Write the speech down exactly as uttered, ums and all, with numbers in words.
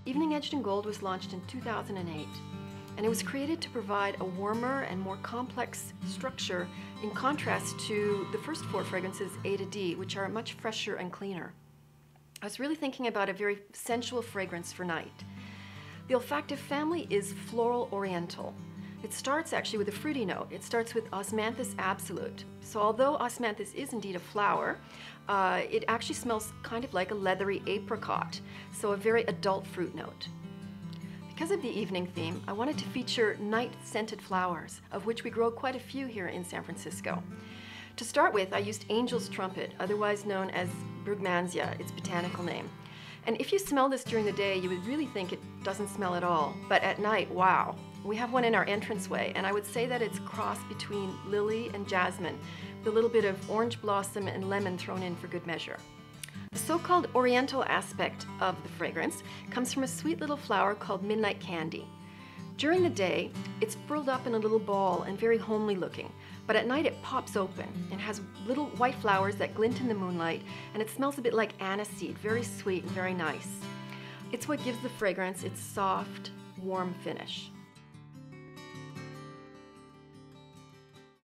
Evening Edged in Gold was launched in two thousand eight, and it was created to provide a warmer and more complex structure in contrast to the first four fragrances, A to D, which are much fresher and cleaner. I was really thinking about a very sensual fragrance for night. The olfactive family is floral oriental. It starts actually with a fruity note. It starts with Osmanthus absolute. So although Osmanthus is indeed a flower, uh, it actually smells kind of like a leathery apricot, so a very adult fruit note. Because of the evening theme, I wanted to feature night-scented flowers, of which we grow quite a few here in San Francisco. To start with, I used Angel's Trumpet, otherwise known as Brugmansia, its botanical name. And if you smell this during the day, you would really think it doesn't smell at all. But at night, wow. We have one in our entranceway, and I would say that it's a cross between lily and jasmine, with a little bit of orange blossom and lemon thrown in for good measure. The so-called oriental aspect of the fragrance comes from a sweet little flower called midnight candy. During the day, it's furled up in a little ball and very homely looking, but at night it pops open and has little white flowers that glint in the moonlight, and it smells a bit like aniseed, very sweet and very nice. It's what gives the fragrance its soft, warm finish.